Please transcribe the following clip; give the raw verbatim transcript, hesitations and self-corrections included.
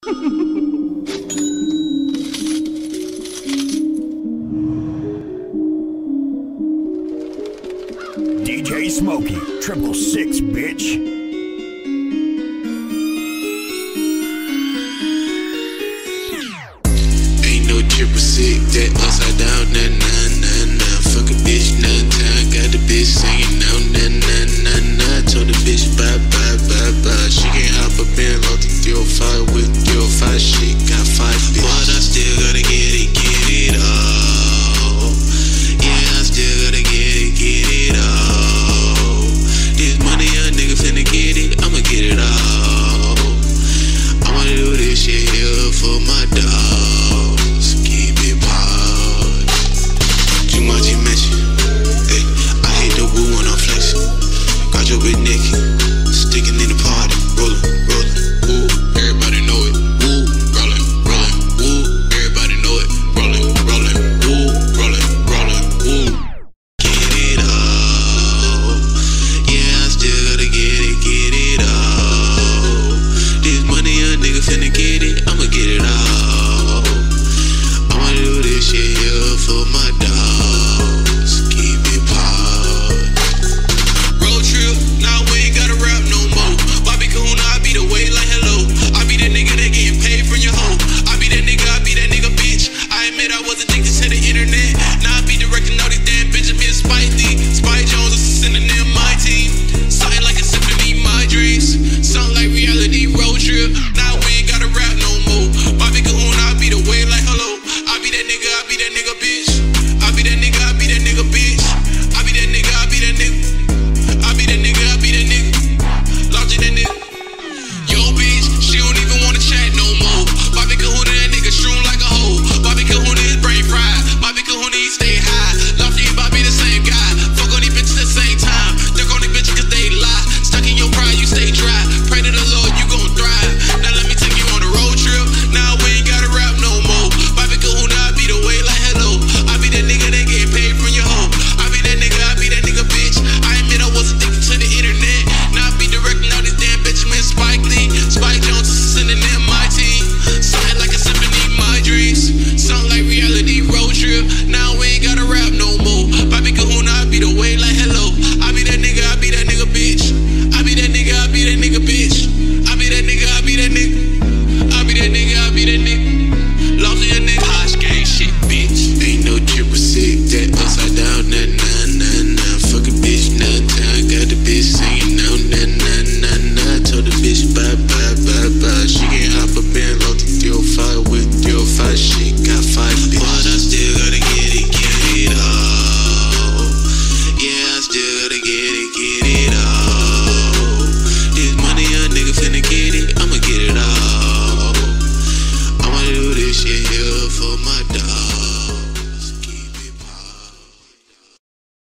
D J Smokey, triple six, bitch. Ain't no triple six, that upside down, nah, nah, nah, nah. Fuck a bitch, nah, nah. Got the bitch singing now, nah, nah, nah, nah. Told the bitch bye, bye, bye, bye. She can't hop up in low the three oh five with three oh five shit. Got five bitch, but I still gotta get it, get it all. Yeah, I still gotta get it, get it all. This money, young nigga finna get it, I'ma get it all. I'ma do this shit here for my dogs. Keep it paused. Too much you mention. Hey, I hate the woo when I'm flexing. Got your bitch naked, sticking in the party, rollin', rollin', woo. Everybody know it, woo. Rollin', rollin', woo. Everybody know it, rollin', rollin', woo. Rollin', rollin', woo. Get it all. Yeah, I still gotta get it, get it all. This money, young nigga finna get it, I'ma get it all. I'ma do this shit here for my dogs. Keep it paused. Road trip, now we ain't gotta rap no more. Bobby Kahuna, I be the way like hello. I be that nigga that getting paid from your hoe. I be that nigga, I be that nigga bitch. I admit I was addicted to the internet. Now I be directing all these damn Benjamin Spike Lee. Spike Jones is sending them my team. Something like a symphony, my dreams. Something like reality, road trip. Now we ain't gotta rap no more. Bobby Kahuna, I be the way like hello. I be that nigga, I be that nigga bitch. I be that nigga, I be that nigga bitch. I be that nigga, I be that nigga. I be that nigga, I be that nigga. Lost in that nigga. Yo bitch, she don't even wanna chat no more. Bobby Kahuna, that nigga strewn like a hoe. Bobby Kahuna is brain fried. Bobby Kahuna, he stay high. Lofty and Bobby the same guy. Fuck on these bitches at the same time. Duck on these bitches cause they lie. Stuck in your pride, you stay dry. Pray to the Lord, you gon' thrive. Now let me take you on a road trip. Now we ain't gotta rap no more. Bobby Kahuna, I be the way like hello. I be that nigga that get paid from your hoe. I be that nigga, I be that nigga bitch. I admit I was addicted to the internet. Now I be directing all these damn Benjamin Spike Lee. Spike Jones is sending them my team. Something like a symphony, my dreams. Something like reality, road trip. Now we ain't gotta rap no more. Bobby Kahuna, I be the way like hello. I be that nigga, I be that nigga bitch. I be that nigga, I be that nigga bitch. I be that nigga, I be that nigga. I be that nigga, I be that nigga. Lost in your nigga. Posh gang shit, bitch. Ain't no triple six, that upside down, nah, nah, nah, nah. Fuck a bitch, nah, nah. Got the bitch singing now, nah, nah, nah, nah. Told the bitch bye, bye, bye, bye. She can't hop up in low the three oh five with three oh five shit. Got five bitch, but I still gotta get it, get it all. Yeah, I still gotta get it, get it all. This money, young nigga finna get it, I'ma get it all. I'ma do this shit here for my dog.